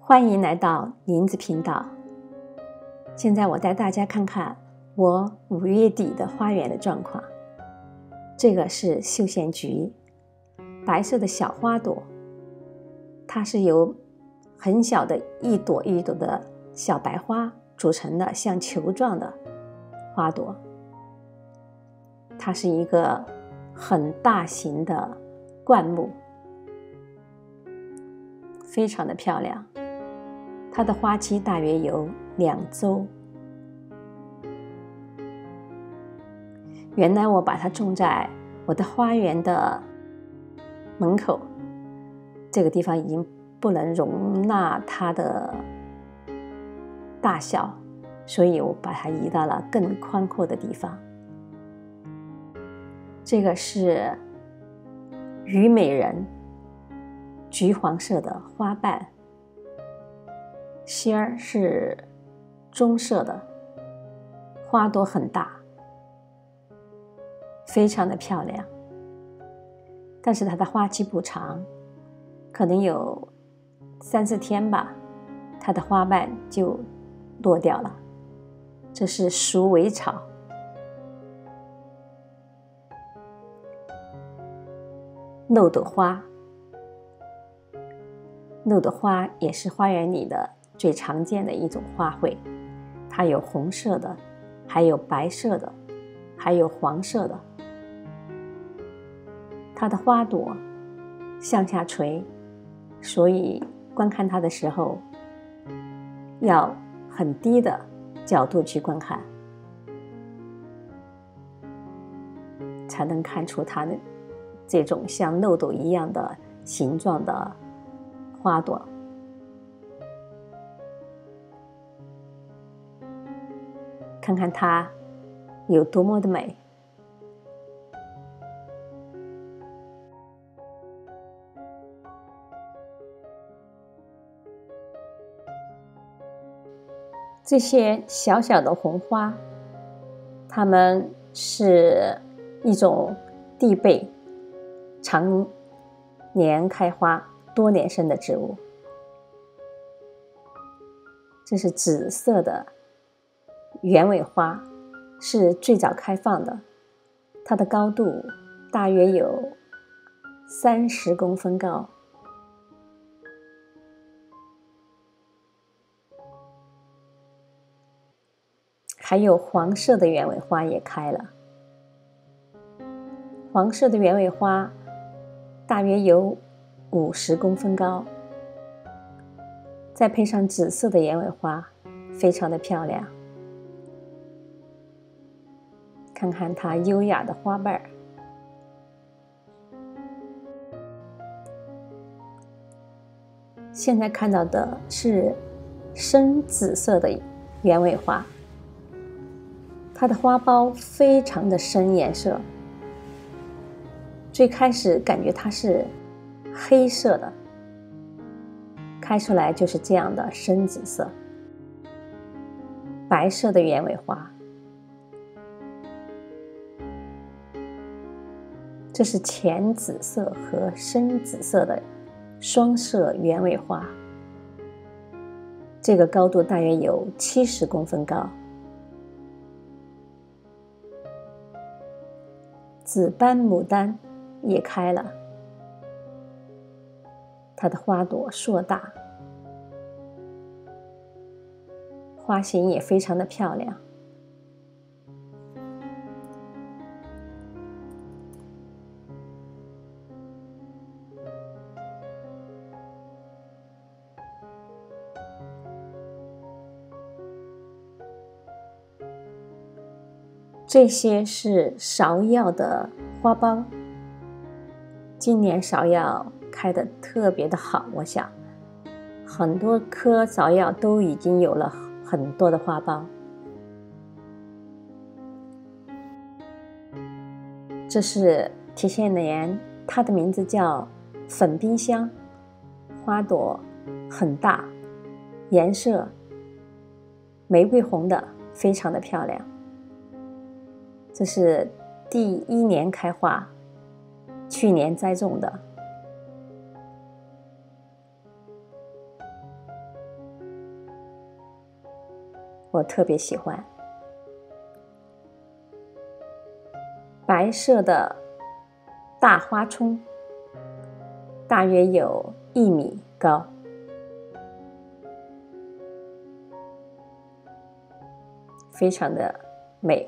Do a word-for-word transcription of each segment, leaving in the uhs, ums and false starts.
欢迎来到林子频道。现在我带大家看看我五月底的花园的状况。这个是绣线菊，白色的小花朵，它是由很小的一朵一朵的小白花组成的像球状的花朵。它是一个很大型的灌木，非常的漂亮。它的花期大约有两周。原来我把它种在我的花园的门口，这个地方已经不能容纳它的大小，所以我把它移到了更宽阔的地方。这个是虞美人，橘黄色的花瓣，芯儿是棕色的，花朵很大，非常的漂亮。但是它的花期不长，可能有三四天吧，它的花瓣就落掉了。这是鼠尾草。漏斗花，漏斗花也是花园里的最常见的一种花卉，它有红色的，还有白色的，还有黄色的。它的花朵向下垂，所以观看它的时候要很低的角度去观看，才能看出它的这种像漏斗一样的形状的花朵。看看它有多么的美。这些小小的红花，它们是一种地贝，常年开花、多年生的植物。这是紫色的鸢尾花，是最早开放的，它的高度大约有三十公分高。还有黄色的鸢尾花也开了，黄色的鸢尾花大约有五十公分高，再配上紫色的鸢尾花，非常的漂亮。看看它优雅的花瓣。现在看到的是深紫色的鸢尾花，它的花苞非常的深颜色，最开始感觉它是黑色的，开出来就是这样的深紫色。白色的鸢尾花，这是浅紫色和深紫色的双色鸢尾花，这个高度大约有七十公分高。紫斑牡丹也开了，它的花朵硕大，花型也非常的漂亮。这些是芍药的花苞，今年芍药开得特别的好，我想很多棵芍药都已经有了很多的花苞。这是铁线莲，它的名字叫粉冰香，花朵很大，颜色玫瑰红的，非常的漂亮。这是第一年开花，去年栽种的。 我特别喜欢。白色的大花葱，大约有一米高，非常的美。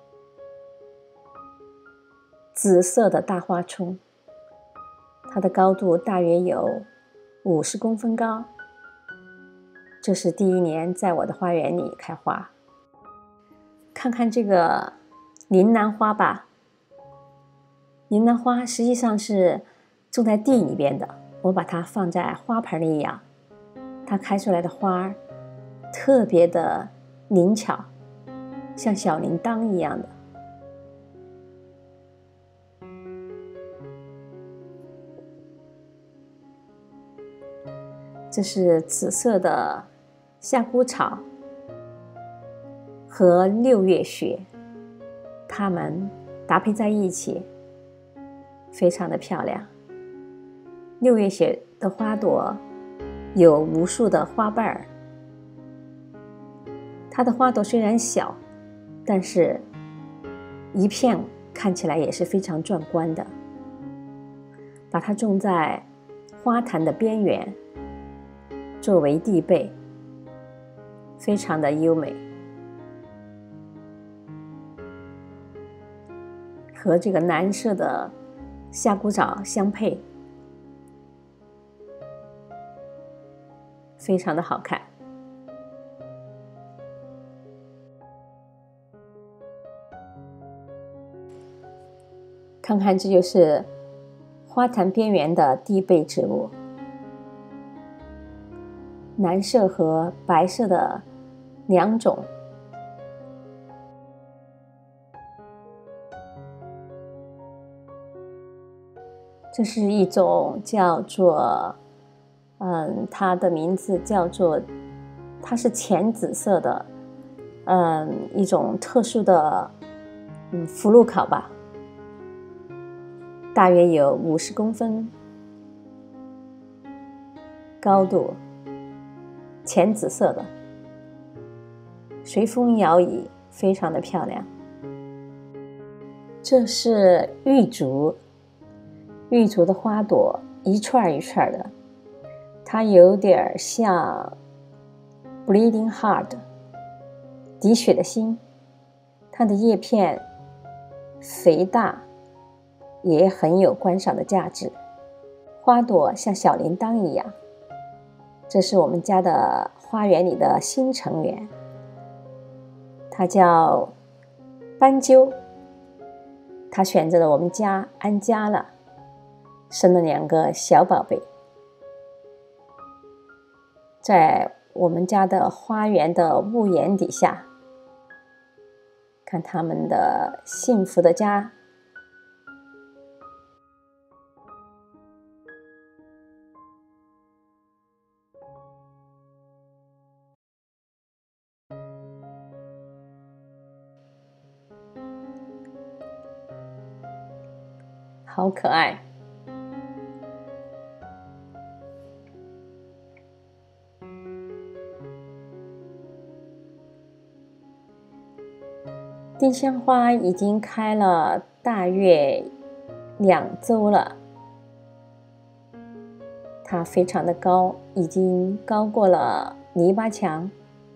紫色的大花葱，它的高度大约有五十公分高，这是第一年在我的花园里开花。看看这个铃兰花吧，铃兰花实际上是种在地里边的，我把它放在花盆里养，它开出来的花特别的灵巧，像小铃铛一样的。这是紫色的夏枯草和六月雪，它们搭配在一起，非常的漂亮。六月雪的花朵有无数的花瓣儿，它的花朵虽然小，但是一片看起来也是非常壮观的。把它种在花坛的边缘，作为地被，非常的优美，和这个蓝色的夏枯草相配，非常的好看。看看，这就是花坛边缘的地被植物，蓝色和白色的两种。这是一种叫做，嗯，它的名字叫做，它是浅紫色的，嗯，一种特殊的，嗯，福禄考吧，大约有五十公分高度，浅紫色的，随风摇曳，非常的漂亮。这是玉竹，玉竹的花朵一串一串的，它有点像 Bleeding Heart 滴血的心，它的叶片肥大，也很有观赏的价值。花朵像小铃铛一样。这是我们家的花园里的新成员，它叫斑鸠，它选择了我们家安家了，生了两个小宝贝。在我们家的花园的屋檐底下，看他们的幸福的家。好可爱。丁香花已经开了大约两周了，它非常的高，已经高过了篱笆墙。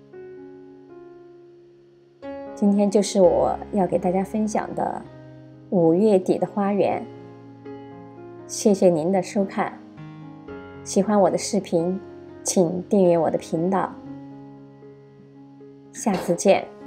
今天就是我要给大家分享的五月底的花园。谢谢您的收看，喜欢我的视频，请订阅我的频道。下次见。